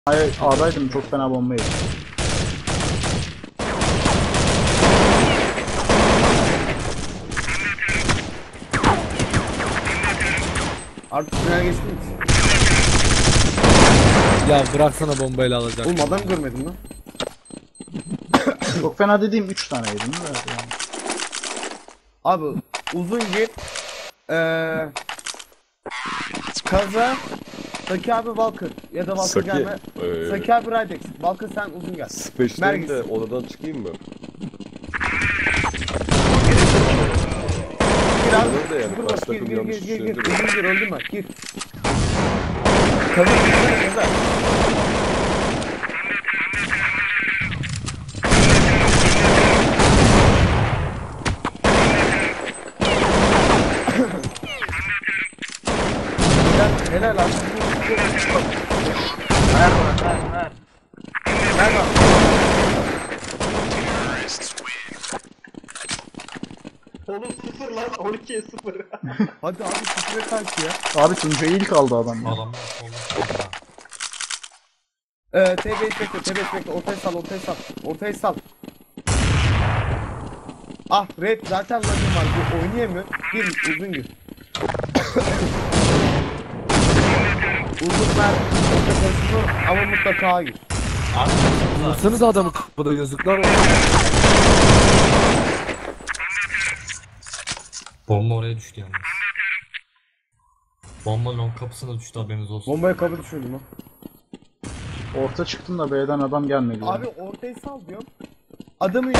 A'daydım, çok fena bomba yedim. Artık tünel geçti mi? Ya bıraksana bombayla alacak. Oğlum adam görmedim lan. Çok fena dediğim 3 tane yedim de yani. Abi uzun git. Kaza. Saki abi Valkır. Ya da Valkır Saki, gelme. Saki abi Rydex. Valkır sen uzun gel. Space'den de odadan çıkayım mı? Gir abi. Olur da yani, Dur karşı bak, gir takım gir yanlış gir gir gir. düşündü. Uzun gir öldürme. Gir. Kaza girsene kaza. Helal abi. Ver bana ver. Ver bak. Oğlum 0 lan 12'ye 0. Hadi abi sıfıra kaç ya. Abi Tuncay'ı ilk aldı adam ya. Adamlar solda. TB'yi bekle. Ortayı sal. Ah red zaten lagım var. Bu oynayamıyor. Gir uzun gir. Uzun ver. Orta karışımı ama mutlaka gir. Vursanız adamı kapıda yazıklar olsun. Bomba oraya düştü yalnız. Bomba long kapısına düştü, haberiniz olsun. Bombaya kabul düşürdüm lan. Orta çıktım da B'den adam gelmedi. Abi Yani. ortayı sal diyorum. Adamı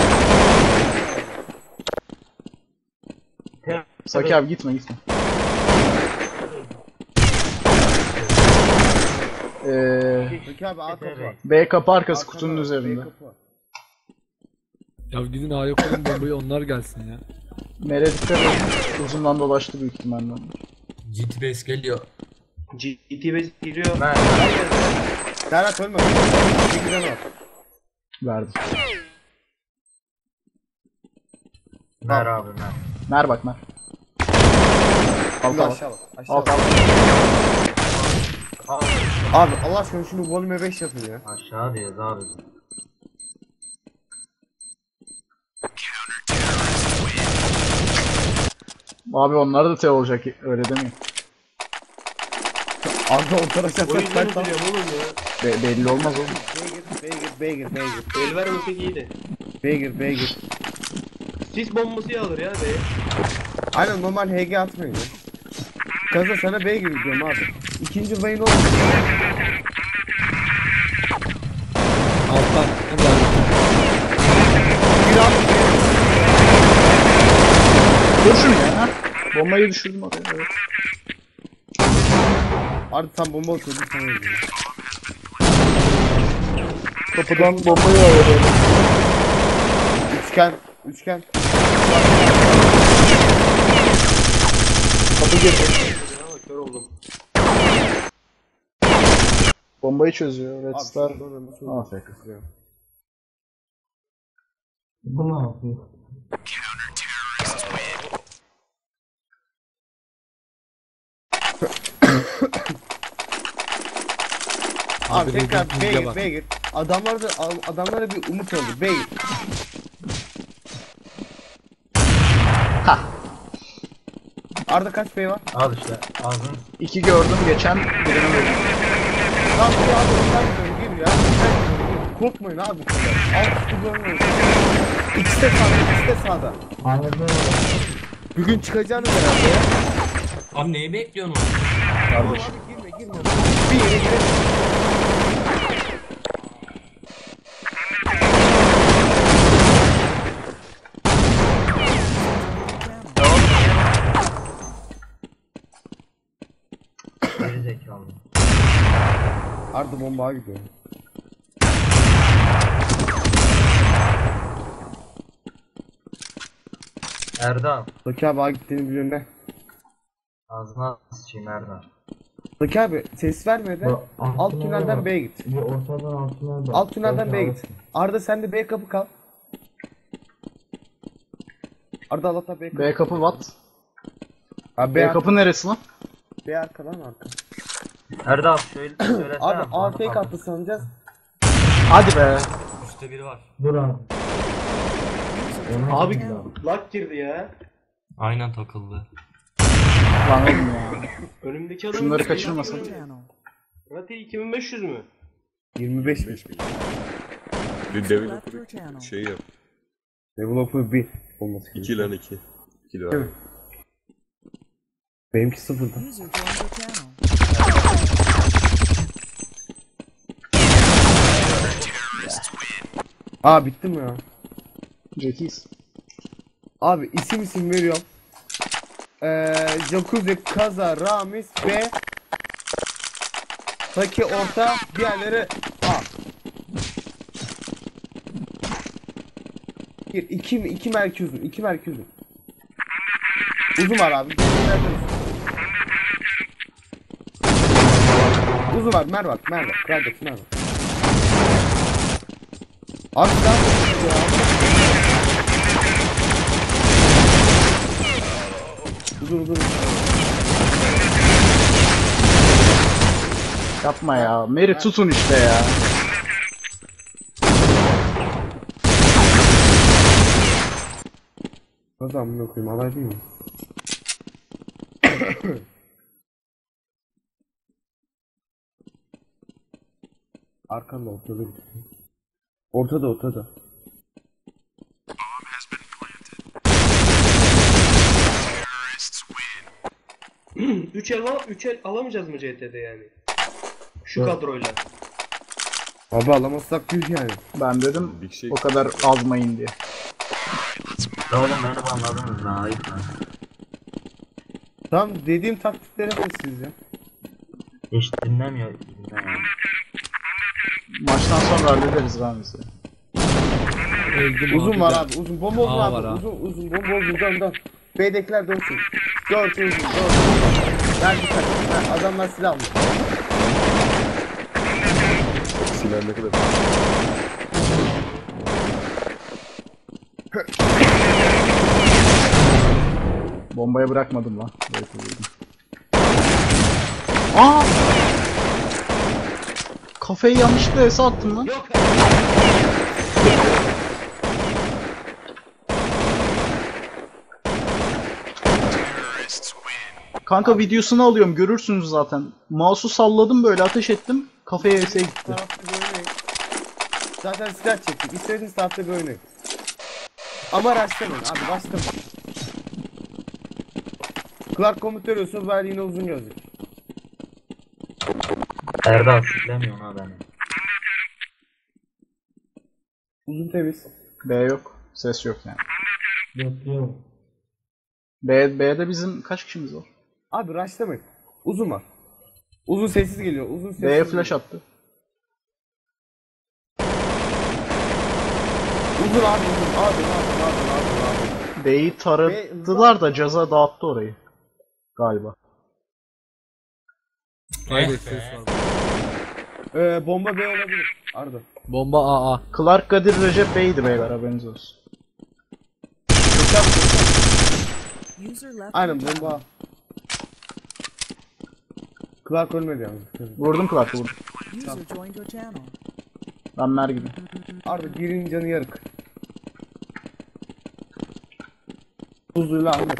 Saki abi gitme. Peki abi A kapı var. B kapı arkası A kutunun kapı var, üzerinde. B kapı var. Ya gidin A'ya koyun bombayı, onlar gelsin ya. Mere dikkat edin. Uzundan dolaştı büyük ihtimalle. GT base geliyor. GTB giriyor. Serhat ölme. 8 canı var. Verdim. Ver abi ver. Mer bak mer. Şimdi Alt alt. aşağı bak. Aşağı Alt bak. alt. Abi Allah aşkına şunu volume 5 yapın ya. Aşağı diyoruz abi. Abi onlar da T olacak, öyle demeyin. Abi o tarafa O yüzden sen tam. üzülüyorum oğlum ya. Belli olmaz oğlum. Beygir. El vermesek iyiydi. Beygir. Sis bombası alır ya be. Aynen normal HG atmıyor ya. Kaza sana beygir diyorum abi. İkinci vayın oldu. Alttan. Bir abi. Dur şunu ya. Ha? Bombayı düşürdüm oraya. Evet. Abi tam bomba atıyordum sana öldü. Kapıdan bombayı alıyor. Üçgen. Kapı girdi. Ama kör oldum. Bombayı çözüyor. Red Abi Star. Aferin. Bu ne yapıyor? Abi Abi tekrar Reddit'e bak. beygir. Adamlara bir umut oldu. Beygir. Ha. Arda kaç bey var? Al işte ağzını. 2 gördüm geçen birini vurdum. Tamam bir abi ondan gir ya. Korkmayın abi. Alt kullanmayın. İkisi de sağda. Anladım. Bugün çıkacağını herhalde ya. Abi neyi bekliyorsun? Kardeş. Abi girme. Bir yere girelim. Geri zekalı. Arda bomba gidiyor. Erdal. Zaki abi gittiğini biliyorum ne? Ağzına sıçayım Erdal. Zaki abi ses vermeden Bu alt tünelden B'ye git. Bir ortadan altına da. Alt tünelden B'ye git. Arda sen de B kapı kal. Arda Allah'ta B kapı. B kapı what? Abi B kapı neresi lan? B arka lan arka. Erdal şöyle söylesene. Abi bana AFK kaldı. attı sanacağız. Hadi be. Üstte biri var. Dur abi. Abi lag girdi ya. Aynen takıldı. Lan oğlum ya. Önümdeki adam Şunları kaçırmasın. Rati 2500 mü? 25 mi? Bir developper şey yap. Developer 1 olması 2 lan 2. 2 Değil var. mi? Benimki 0'da. Aa bitti mi ya? Jackies. Abi isim veriyorum. Jacuzzi, Kaza, Ramiz ve Taki orta, diğerleri A. İki merkez uzun, 2 merkez uzun. Uzun var abi. Uzun var, mer var. Kardeş mer var. Abi daha ya. Uzun. Yapma ya. Meri tutun işte ya. Nasıl amına koyayım, alay değil mi? Arkanda ortada. Ortada. 3 el alamayacağız mı CT'de yani? Şu kadroyla. Abi alamazsak büyük yani. Ben dedim Bir şey o kadar azmayın diye. Ya oğlum beni anladınız lan ayıp lan. Tamam dediğim taktikleri yapın siz ya. Hiç dinlemiyor. Maçtan sonra hallederiz Ramiz'i. Öldüm Uzun abi var de. abi, uzun bomba uzun Aa, abi. var ha. Uzun bomba uzun dön. B'dekiler dönsün. 4 uzun. Ben dikkat. Adamlar silah almış. silah ne kadar. Bombaya bırakmadım lan. Böyle koydum. Aa! Kafayı yanlışlıkla ese attım lan. Yok. Kanka videosunu alıyorum, görürsünüz zaten. Mouse'u salladım böyle, ateş ettim. Kafaya ese gitti. Tarafta bir oynayın. Zaten silah çektik. İstediğiniz tarafta bir oynayın. Ama rushlamayın abi, rushlamayın. Clark komut veriyorsunuz, ben yine uzun gözlük. Erdal siklemiyor ha beni. Uzun temiz. B yok. Ses yok yani. Yok. B'de bizim kaç kişimiz var? Abi rushlamayın. Uzun var. Uzun sessiz geliyor. Uzun sessiz B'ye geliyor. flash attı. Uzun abi uzun. Abi. B'yi taradılar da Caza dağıttı orayı. Galiba. Aynen ses var. Bomba B olabilir. Arda. Bomba AA. Clark, Kadir, Recep B'ydi beyler, haberiniz olsun. Aynen bomba. Clark ölmedi yani. Vurdum Clark'ı, vurdum. Ben mer gibi. Arda birinin canı yarık. Tuzluyla Ahmet.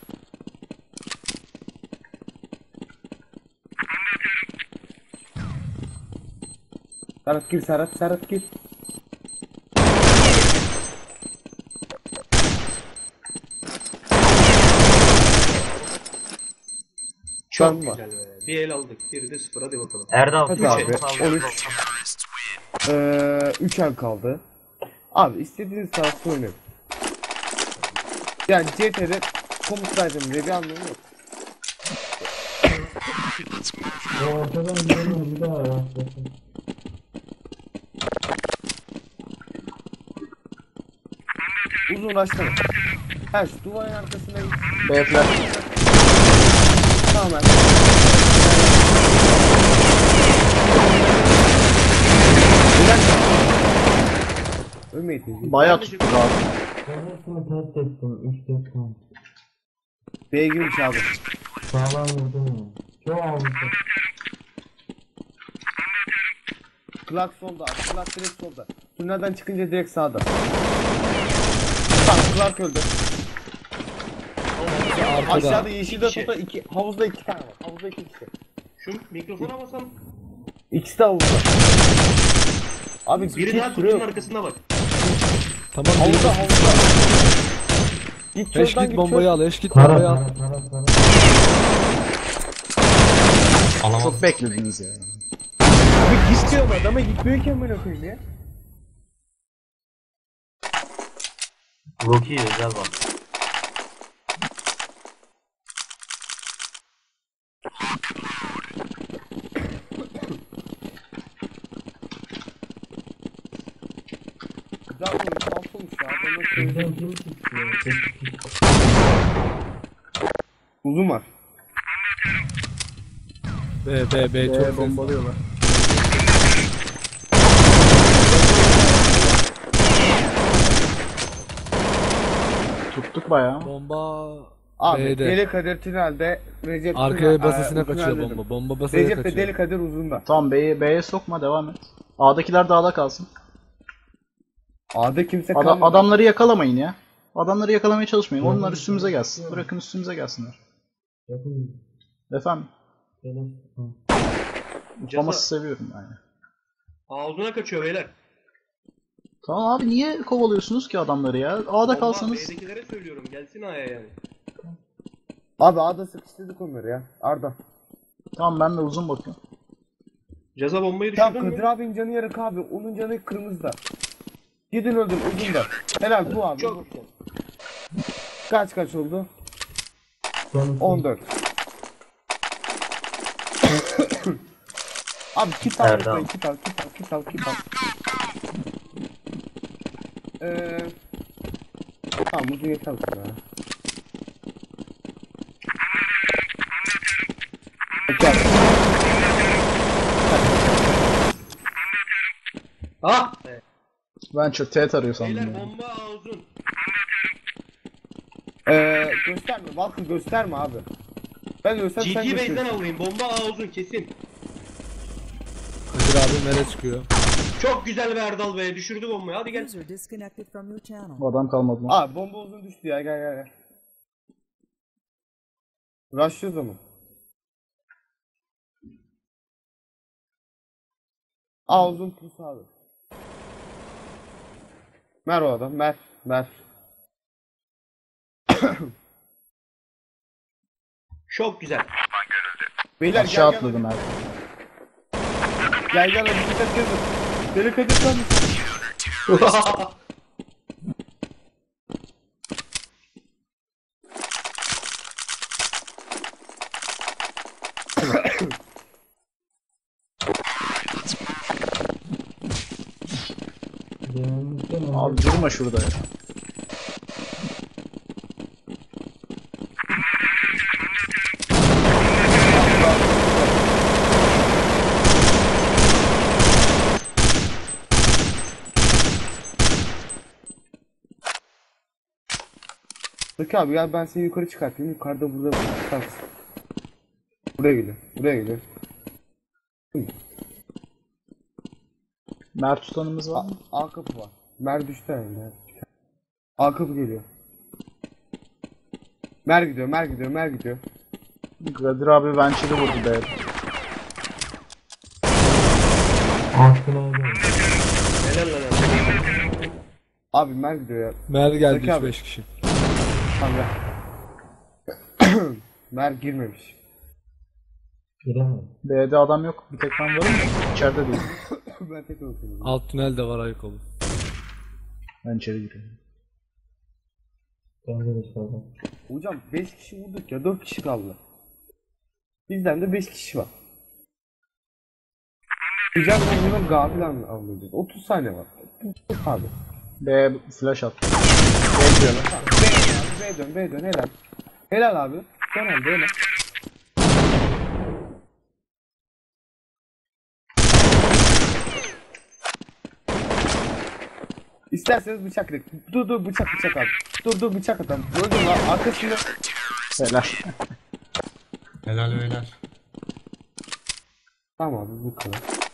Serhat gir. Çok Can var. güzel be. Bir el aldık. Biri de 0, hadi bakalım. Erdal Hadi üç abi, el kaldı. 13. 3 el kaldı. Abi istediğiniz tarafta oynayın. Yani CT'de komutlaydım diye bir anlamı yok. Ortadan gidelim bir daha ya. Uzun uğraştırma. Her şu duvarın arkasına git. B flash. Tamam. Ölmeyin. Bayağı tuttu abi. Ben hepsini test ettim. 3-4 tane. B'ye girmiş abi. Sağlam vurdum ya. Çok almışım. Clark solda abi. Clark direkt solda. Tünelden çıkınca direkt sağda. Tamam Clark öldü. Arkada. Aşağıda yeşilde İki kişi. tuta 2. Havuzda 2 tane var. Havuzda 2 kişi. Şu mikrofona basam. İkisi de havuzda. Abi Biri bir daha sürüyor. kutunun arkasında bak. Tamam Havuzda git. havuzda. Git Eş şuradan git git. bombayı al. Eş git bombayı al. Alamaz. Çok beklediniz ya. Abi git diyorum adama gitmiyorken böyle koyayım ya. Rocky özel bak. Güzel olmuş, alt olmuş ya. Adamın sözü- Uzun var. B çok ses. Bombalıyorlar. Tuttuk bayağı. Bomba Abi B'de. Deli Kadir tünelde Recep Arkaya tünel- basasına tünel kaçıyor dedim. bomba. Bomba basaya Recep de kaçıyor. Deli Kadir uzunda. Tamam B'ye sokma, devam et. A'dakiler dağda kalsın. A'da kimse kalmadı. Adamları yakalamayın ya. Adamları yakalamaya çalışmayın. Onlar üstümüze gelsin. Bırakın üstümüze gelsinler. Efendim? Ufaması seviyorum yani. Ağzına kaçıyor beyler. Tamam abi, niye kovalıyorsunuz ki adamları ya? A'da Allah, kalsanız. B'dekilere söylüyorum. Gelsin A'ya yani. Abi A'da sıkıştırdık onları ya. Arda. Tamam, ben de uzun bakıyorum. Caza bombayı Tamam düşürdün Kadir mü? abinin canı yarık abi. Onun canı kırmızıda. Gidin öldür uzunda. Helal bu abi. Çok bu. güzel. Kaç oldu? 14. Abi kit al Erdal. lütfen, kit al. Tamam uzun yeter ya. Yeter. Ah! Venture T arıyor sandım Beyler ya. bomba A uzun. Gösterme Valkır gösterme abi. Ben ölsem sen GG base'den gösterirsin. alayım. Bomba A uzun kesin. Kadir abi nereye çıkıyor? Çok güzel be Erdal be. Düşürdü bombayı. Hadi gel. User disconnected from your channel. Bu adam kalmadı lan. Abi bomba uzun düştü ya gel. Rushlıyoruz ama. Uzun pus abi. Mer o adam mer. Çok güzel. Beyler Aşağı gel atladım abi. gel hadi dikkat edin. Deli Kadir sanmış. Abi durma şurada ya. Peki abi gel ben seni yukarı çıkartayım. Yukarıda burada çıkarsın. Buraya geliyor. Mert tutanımız var mı? A kapı var. Mer düştü herhalde. A kapı geliyor. Mer gidiyor. Kadir abi Venture'ı vurdu be. Helal lan Erdal. Abi Mer gidiyor ya. Mer geldi Zeki abi. 3-5 kişi. Tamam gel. Mer girmemiş. B'de adam yok. Bir tek ben varım da içeride değil. Ben tek oturuyorum. Alt tünel de var ayık olun. Ben içeri giriyorum. Hocam 5 kişi vurduk ya 4 kişi kaldı. Bizden de 5 kişi var. Güzel oyundan gafil avlayacağız. 30 saniye var. Abi. B flash attı. B dön helal. Helal abi. Son anda helal. İsterseniz bıçak direkt. Dur bıçak abi. Dur bıçak adam. Gördün lan arkasında. Helal. Helal beyler. Tamam abi bu kadar.